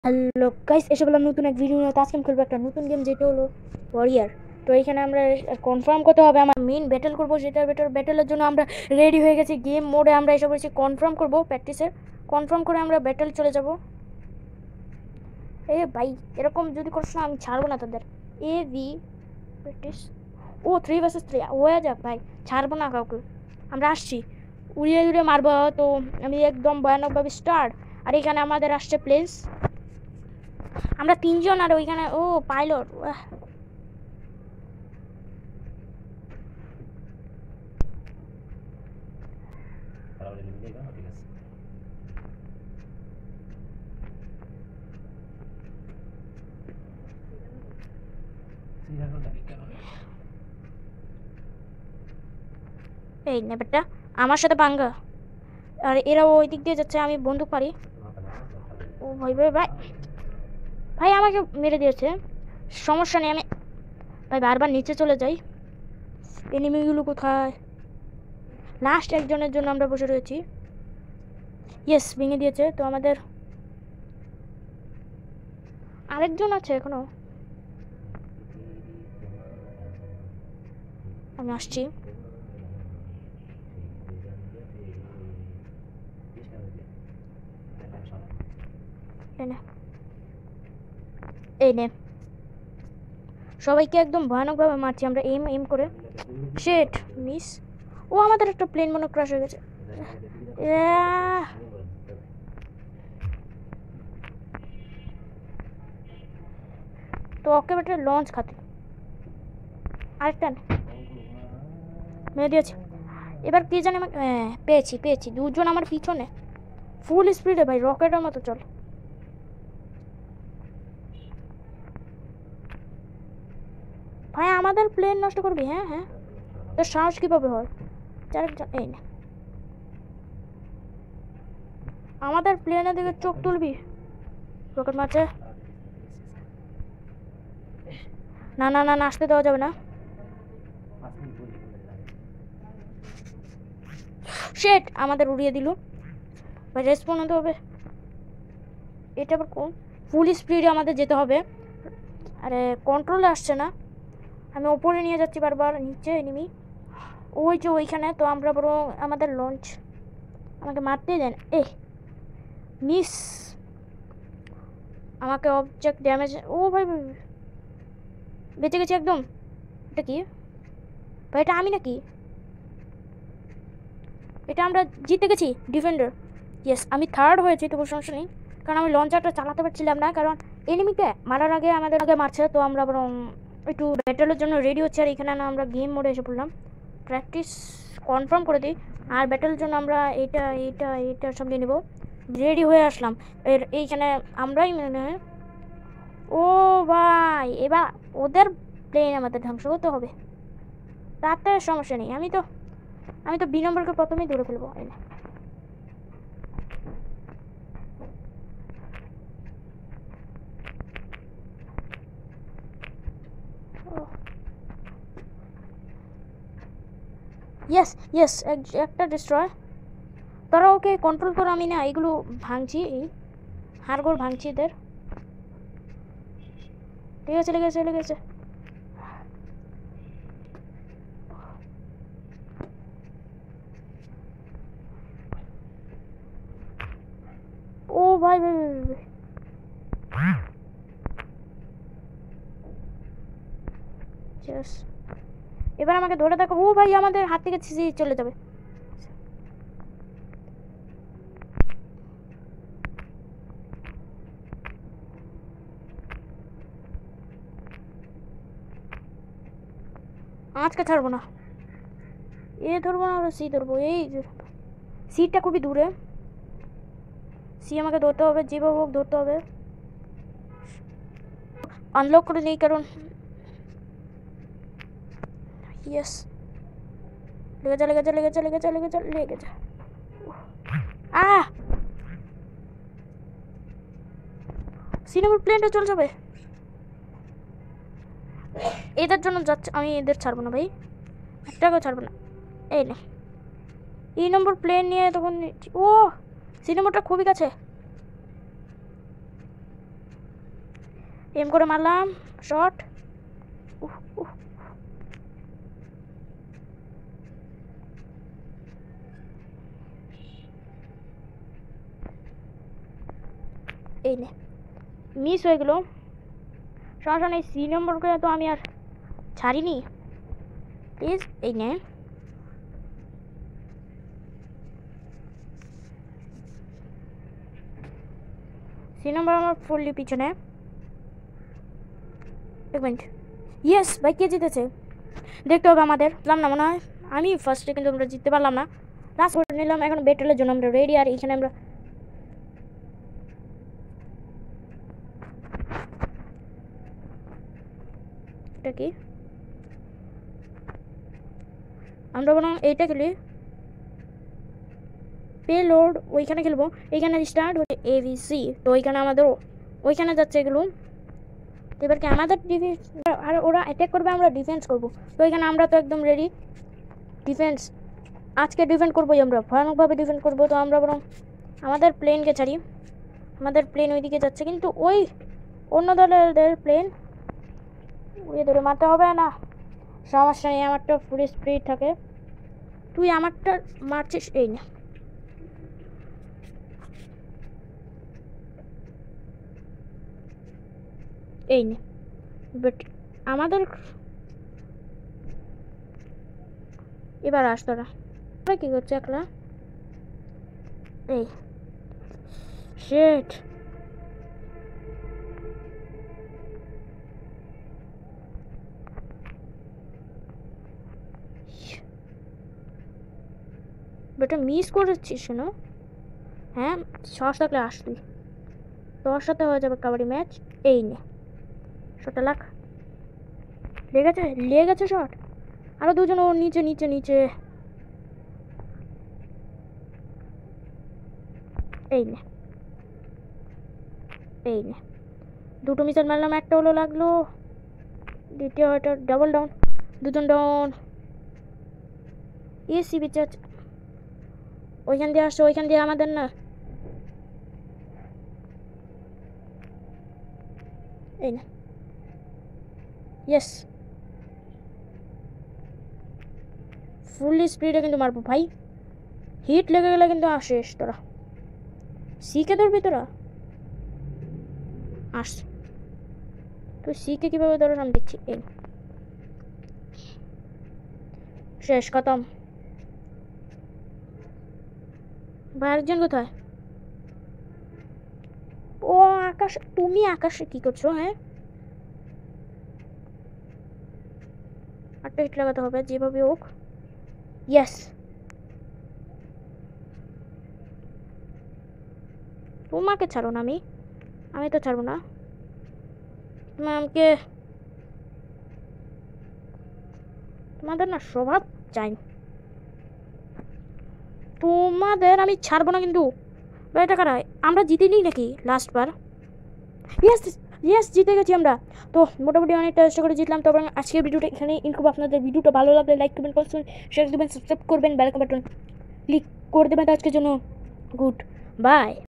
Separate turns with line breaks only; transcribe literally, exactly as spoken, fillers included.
Hello guys, এসে বললাম নতুন এক ভিডিও নিয়ে। আজকে আমি খেলবো একটা নতুন গেম, যেটা হলো ওয়ারিয়ার। তো এখানে আমরা কনফার্ম করতে হবে আমার মেইন ব্যাটেল করবো, সেটা ব্যাটেল ব্যাটেলের জন্য আমরা রেডি হয়ে গেছি। গেম মোডে আমরা এসে বলছি কনফার্ম করবো, প্র্যাকটিসে কনফার্ম করে আমরা ব্যাটেল চলে যাব। এ ভাই, এরকম যদি করছ না আমি ছাড়বো না তোদের। এ ভি প্র্যাকটিস, ও থ্রি ভার্সেস থ্রি হয়ে যাক ভাই, ছাড়বো না কাউকে। আমরা আসছি, উড়িয়ে উড়িয়ে মারবো। তো আমি একদম ভয়ানকভাবে স্টার্ট। আর এখানে আমাদের আসছে প্লেস, আমরা তিনজন। আর ওইখানে ও পাইলট। এই নেবেটা আমার সাথে পাঙ্গা, আর এরা ওই দিক দিয়ে যাচ্ছে, আমি বন্দুক পারি। ও ভাই ভাই ভাই ভাই আমাকে মেরে দিয়েছে, সমস্যা নেই। আমি ভাই বারবার নিচে চলে যাই। এনিমিগুলো কোথায়? লাস্ট একজনের জন্য আমরা বসে রয়েছি। ইয়েস, ভেঙে দিয়েছে। তো আমাদের আরেকজন আছে এখনো। আমি আসছি। এই নে, সবাইকে একদম ভয়ানকভাবে মারছি আমরা, এম এম করে। শেট মিস। ও আমাদের একটা প্লেন মনে ক্রাশ হয়ে গেছে। তো ওকে বেটার লঞ্চ খাতে আরেকটা মেরে দিয়েছি। এবার কে জানে আমাকে, হ্যাঁ পেয়েছি পেয়েছি দুজন আমার পিছনে ফুল স্পিডে ভাই, রকেটের মতো চল। ভাই আমাদের প্লেন নষ্ট করবি? হ্যাঁ হ্যাঁ, তোর সাহস কীভাবে হয়? চারজন এই না, আমাদের প্লেনের দিকে চোখ তুলবি? রকেট মারছে। না না না, আসতে দেওয়া যাবে না। শেট, আমাদের উড়িয়ে দিল ভাই। রেসপন্ড হতে হবে। এটা আবার কোন ফুল স্পিডে আমাদের যেতে হবে। আরে কন্ট্রোলে আসছে না, আমি ওপরে নিয়ে যাচ্ছি বারবার। নিচে এনিমি ওই যে ওইখানে। তো আমরা বরং আমাদের লঞ্চ, আমাকে মারতেই দেন। এ মিস, আমাকে অবজেক্ট ড্যামেজ। ও ভাই ভাই বেঁচে গেছি একদম। এটা কি ভাই? এটা আমি নাকি? এটা আমরা জিতে গেছি, ডিফেন্ডার। ইয়েস, আমি থার্ড হয়েছি, তবু সমস্যা নেই, কারণ আমি লঞ্চারটা চালাতে পারছিলাম না, কারণ এনিমিকে মারার আগে আমাদের আগে মারছে। তো আমরা বরং একটু ব্যাটেলের জন্য রেডি হচ্ছে। আর এখানে না আমরা গেম মোডে এসে পড়লাম, প্র্যাকটিস কনফার্ম করে দিই। আর ব্যাটেলের জন্য আমরা এইটা এইটা এইটা সব নিয়ে নেবো। রেডি হয়ে আসলাম। এর এইখানে আমরাই মানে, ও ভাই এবার ওদের প্লেন আমাদের ধ্বংস করতে হবে, তাতে সমস্যা নেই। আমি তো আমি তো বি নম্বরকে প্রথমেই ধরে ফেলবো। এই না, ইয়েস ইয়েস, একটা ডিস্ট্রয়। তোরা ওকে কন্ট্রোল করো, আমি না এগুলো ভাঙছি, এই হাড়গোড় ভাঙছি এদের। ঠিক আছে, লেগেছে লেগেছে। ও ভাই ভাই ভাই, এবার আমাকে ধরে দেখো। ও ভাই আমাদের হাত থেকে চলে যাবে। আজকে ছাড়বো না, এ ধরবো না, সি ধরবো। এই সিটটা খুবই দূরে, সি আমাকে ধরতে হবে, যেভাবে হোক ধরতে হবে। আনলক করে নেই, কারণ ইয়েস, লেগে যা লেগে যা লেগে যা লেগে যা লেগে যা লেগে যা। আহ, সি নম্বর প্লেনটা চলে যাবে। এদের জন্য যাচ্ছে, আমি এদের ছাড়বো না ভাই, একটাকেও ছাড়বো না। এই নে, এই নম্বর প্লেন নিয়ে তখন। ও সি নম্বরটা খুবই কাছে। এম করে মারলাম শট। এই নে মিস হয়ে গেল। সমস্যা নেই, সি নম্বর করে তো আমি আর ছাড়িনি। প্লিজ এই নে। সি নম্বর আমার ফুললি পিছনে। এক মিনিট, ইয়েস ভাই কে জিতেছে দেখতে হবে আমাদের। পারলাম না মনে হয়, আমি ফার্স্টে কিন্তু আমরা জিততে পারলাম না। লাস্ট করে নিলাম, এখন ব্যাটেলের জন্য আমরা রেডি। আর এখানে আমরা এটা কি, আমরা বরং এইটা খেলি পেলোড, ওইখানে খেলবো। এইখানে স্টার্ট হচ্ছে এ বি সি, তো ওইখানে আমাদের ওইখানে যাচ্ছে এগুলো। এবার কি আমাদের ডিফেন্স, আর ওরা অ্যাটাক করবে, আমরা ডিফেন্স করব। তো এখানে আমরা তো একদম রেডি ডিফেন্স। আজকে ডিফেন্ড করবোই আমরা, ভয়ানকভাবে ডিফেন্ড করবো। তো আমরা বরং আমাদের প্লেনকে ছাড়ি, আমাদের প্লেন ওইদিকে যাচ্ছে, কিন্তু ওই অন্য দলের প্লেন ওই ধরে মারতে হবে না, সমস্যা নেই, আমারটা ফুল স্পিড থাকে। তুই আমারটা মারছিস, এই না এই নে। বাট আমাদের এবার আস তোরা কি করছে একলা, এই শিট। বেটা মিস করেছিস না? হ্যাঁ সাহস থাকলে আস, তুই তোর সাথে হয়ে যাবে কাবাডি ম্যাচ। এই নে শটটা লাখ, লেগেছে লেগেছে শট। আরো দুজন ওর নিচে নিচে নিচে। এই নে এই নে দুটো মিসাইল মারলাম, একটা হলো লাগলো, দ্বিতীয় এটা ডাবল ডাউন, দুজন ডাউন। এসি বিচে ওইখান দিয়ে আসছে, ওইখান দিয়ে আমাদের না। এই না ইয়েস, ফুললি স্পিডে কিন্তু মারবো ভাই, হিট লেগে গেলে কিন্তু আসিস তোরা। সিকে ধরবি তোরা, আস তুই সিকে কীভাবে ধরো আমি দেখছি। এই শেষ খতম। ভাই আরেকজন কোথায়? ও আকাশ, তুমি আকাশে কি করছো? হ্যাঁ আটটা হিট লাগাতে হবে যেভাবে হোক। ইয়েস, তোমাকে ছাড়ো না, আমি আমি তো ছাড়বো না। তুমি আমাকে, তোমাদের না স্বভাব চাই, তোমাদের আমি ছাড়বো না কিন্তু। এটা কারা, আমরা জিতিনি নাকি লাস্ট বার? ইয়েস ইয়েস জিতে গেছি আমরা। তো মোটামুটি অনেকটা চেষ্টা করে জিতলাম। তবে আজকের ভিডিওটা এখানে ইনকুব। আপনাদের ভিডিওটা ভালো লাগলে লাইক করবেন, করবেন শেয়ার দেবেন, সাবস্ক্রাইব করবেন, বেল বাটন ক্লিক করে দেবেন। আজকের জন্য গুড বাই।